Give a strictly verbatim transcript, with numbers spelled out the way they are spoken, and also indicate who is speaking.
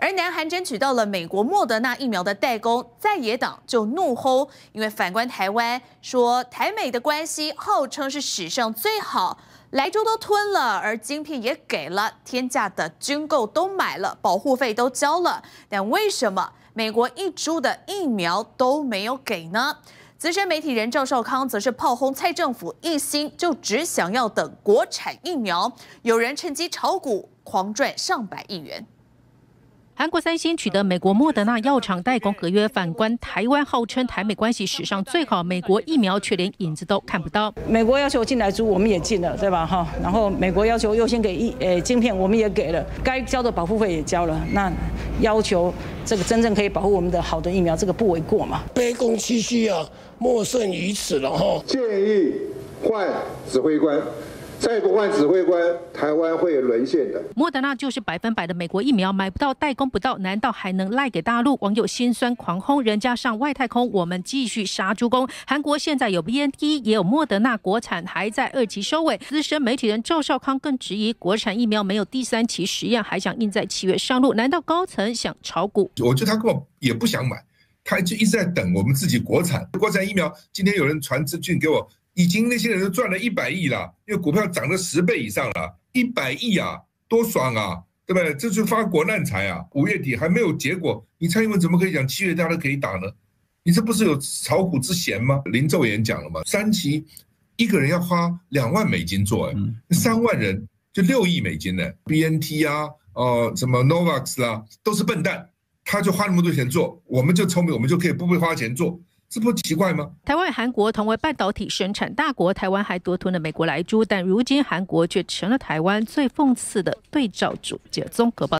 Speaker 1: 而南韩争取到了美国莫德纳疫苗的代工，在野党就怒吼，因为反观台湾，说台美的关系号称是史上最好，莱州都吞了，而晶片也给了，天价的军购都买了，保护费都交了，但为什么美国一株的疫苗都没有给呢？资深媒体人赵少康则是炮轰蔡政府一心就只想要等国产疫苗，有人趁机炒股狂赚上百亿元。
Speaker 2: 韩国三星取得美国莫德纳药厂代工合约，反观台湾号称台美关系史上最好，美国疫苗却连影子都看不到。
Speaker 3: 美国要求进来租，我们也进了，对吧？哈，然后美国要求优先给疫呃晶片，我们也给了，该交的保护费也交了。那要求这个真正可以保护我们的好的疫苗，这个不为过嘛？
Speaker 4: 卑躬屈膝啊，莫甚于此了哈。
Speaker 5: 建议换指挥官。再不换指挥官，台湾会沦陷的。
Speaker 2: 莫德纳就是百分百的美国疫苗，买不到、代工不到，难道还能赖给大陆？网友心酸狂轰，人家上外太空，我们继续杀猪工。韩国现在有 B N T， 也有莫德纳，国产还在二期收尾。资深媒体人赵少康更质疑，国产疫苗没有第三期实验，还想印在七月上路，难道高层想炒股？
Speaker 6: 我觉得他根本也不想买，他就一直在等我们自己国产国产疫苗。今天有人传资讯给我。已经那些人都赚了一百亿了，因为股票涨了十倍以上了，一百亿啊，多爽啊，对不对？这是发国难财啊！五月底还没有结果，你蔡英文怎么可以讲七月大家都可以打呢？你这不是有炒股之嫌吗？林奏妍讲了嘛，三期一个人要花两万美金做，哎，三万人就六亿美金呢。B N T 啊，呃，什么 Novavax 啦，都是笨蛋，他就花那么多钱做，我们就聪明，我们就可以不会花钱做。这不奇怪吗？
Speaker 2: 台湾与韩国同为半导体生产大国，台湾还多吞了美国来猪，但如今韩国却成了台湾最讽刺的对照组。记者综合报道。